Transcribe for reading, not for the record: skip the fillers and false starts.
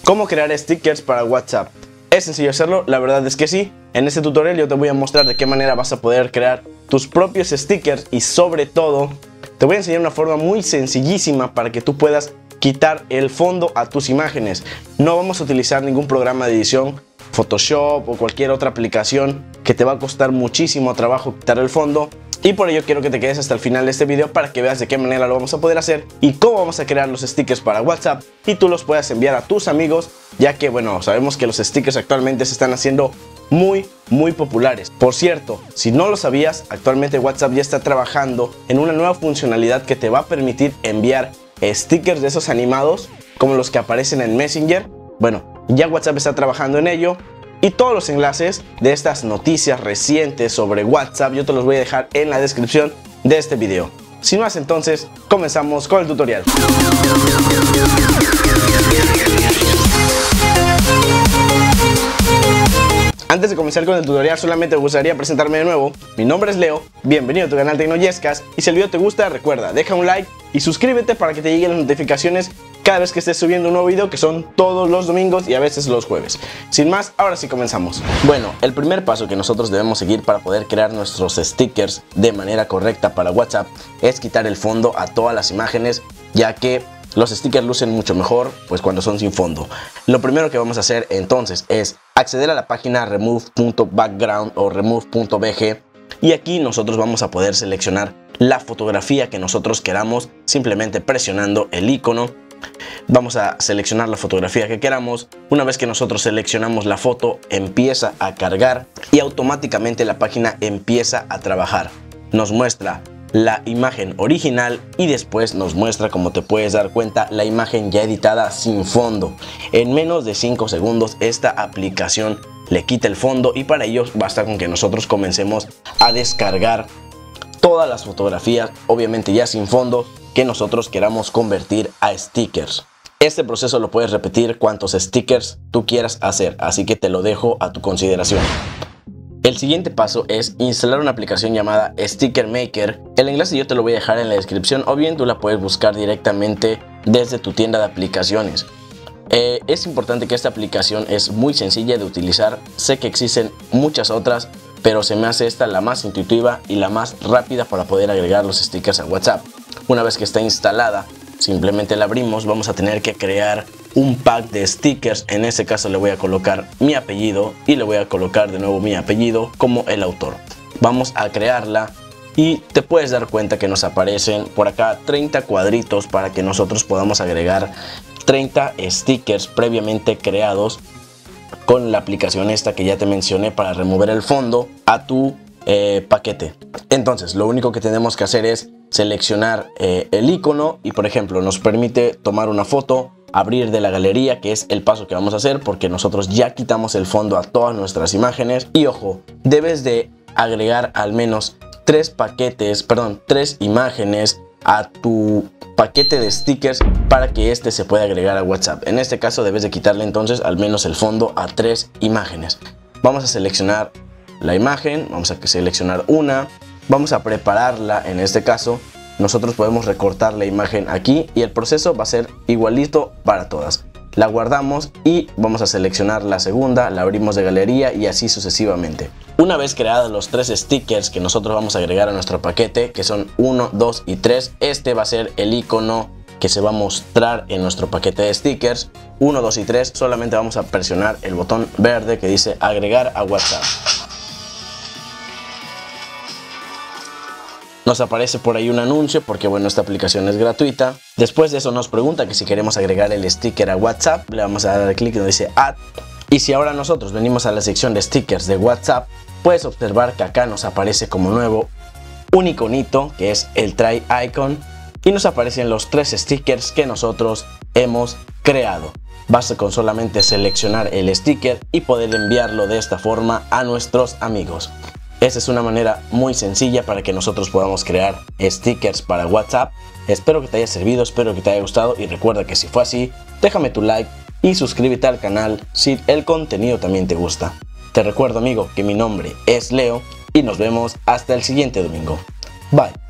¿Cómo crear stickers para WhatsApp? ¿Es sencillo hacerlo? La verdad es que sí. En este tutorial yo te voy a mostrar de qué manera vas a poder crear tus propios stickers y sobre todo te voy a enseñar una forma muy sencillísima para que tú puedas quitar el fondo a tus imágenes. No vamos a utilizar ningún programa de edición, Photoshop o cualquier otra aplicación que te va a costar muchísimo trabajo quitar el fondo. Y por ello quiero que te quedes hasta el final de este video para que veas de qué manera lo vamos a poder hacer y cómo vamos a crear los stickers para WhatsApp y tú los puedas enviar a tus amigos, ya que bueno, sabemos que los stickers actualmente se están haciendo muy populares. Por cierto, si no lo sabías, actualmente WhatsApp ya está trabajando en una nueva funcionalidad que te va a permitir enviar stickers de esos animados como los que aparecen en Messenger. Bueno, ya WhatsApp está trabajando en ello. Y todos los enlaces de estas noticias recientes sobre WhatsApp yo te los voy a dejar en la descripción de este video. Sin más, entonces comenzamos con el tutorial. Antes de comenzar con el tutorial, solamente me gustaría presentarme de nuevo. Mi nombre es Leo, bienvenido a tu canal Tecnoyescas. Y si el video te gusta, recuerda, deja un like y suscríbete para que te lleguen las notificaciones cada vez que estés subiendo un nuevo video, que son todos los domingos y a veces los jueves. Sin más, ahora sí comenzamos. Bueno, el primer paso que nosotros debemos seguir para poder crear nuestros stickers de manera correcta para WhatsApp es quitar el fondo a todas las imágenes, ya que los stickers lucen mucho mejor pues cuando son sin fondo. Lo primero que vamos a hacer entonces es acceder a la página remove.background o remove.bg y aquí nosotros vamos a poder seleccionar la fotografía que nosotros queramos simplemente presionando el icono. Vamos a seleccionar la fotografía que queramos. Una vez que nosotros seleccionamos la foto, empieza a cargar y automáticamente la página empieza a trabajar. Nos muestra la imagen original y después nos muestra, como te puedes dar cuenta, la imagen ya editada sin fondo. En menos de 5 segundos esta aplicación le quita el fondo y para ello basta con que nosotros comencemos a descargar todas las fotografías, obviamente ya sin fondo, que nosotros queramos convertir a stickers. Este proceso lo puedes repetir cuantos stickers tú quieras hacer, así que te lo dejo a tu consideración. El siguiente paso es instalar una aplicación llamada Sticker Maker. El enlace yo te lo voy a dejar en la descripción o bien tú la puedes buscar directamente desde tu tienda de aplicaciones. Es importante que esta aplicación es muy sencilla de utilizar. Sé que existen muchas otras, pero se me hace esta la más intuitiva y la más rápida para poder agregar los stickers a WhatsApp. Una vez que está instalada, simplemente la abrimos. Vamos a tener que crear un pack de stickers. En este caso le voy a colocar mi apellido y le voy a colocar de nuevo mi apellido como el autor. Vamos a crearla y te puedes dar cuenta que nos aparecen por acá 30 cuadritos para que nosotros podamos agregar 30 stickers previamente creados con la aplicación esta que ya te mencioné para remover el fondo a tu paquete. Entonces lo único que tenemos que hacer es seleccionar el icono y por ejemplo nos permite tomar una foto, abrir de la galería, que es el paso que vamos a hacer porque nosotros ya quitamos el fondo a todas nuestras imágenes. Y ojo, debes de agregar al menos 3 imágenes a tu paquete de stickers para que este se pueda agregar a WhatsApp. En este caso debes de quitarle entonces al menos el fondo a 3 imágenes. Vamos a seleccionar la imagen, vamos a seleccionar una, vamos a prepararla. En este caso nosotros podemos recortar la imagen aquí y el proceso va a ser igualito para todas. La guardamos y vamos a seleccionar la segunda, la abrimos de galería y así sucesivamente. Una vez creados los 3 stickers que nosotros vamos a agregar a nuestro paquete, que son 1, 2 y 3, este va a ser el icono que se va a mostrar en nuestro paquete de stickers. 1, 2 y 3, solamente vamos a presionar el botón verde que dice agregar a WhatsApp. Nos aparece por ahí un anuncio porque bueno, esta aplicación es gratuita. Después de eso nos pregunta que si queremos agregar el sticker a WhatsApp. Le vamos a dar clic donde dice Add. Y si ahora nosotros venimos a la sección de stickers de WhatsApp, puedes observar que acá nos aparece como nuevo un iconito que es el Try Icon. Y nos aparecen los 3 stickers que nosotros hemos creado. Basta con solamente seleccionar el sticker y poder enviarlo de esta forma a nuestros amigos. Esta es una manera muy sencilla para que nosotros podamos crear stickers para WhatsApp. Espero que te haya servido, espero que te haya gustado y recuerda que si fue así, déjame tu like y suscríbete al canal si el contenido también te gusta. Te recuerdo, amigo, que mi nombre es Leo y nos vemos hasta el siguiente domingo. Bye.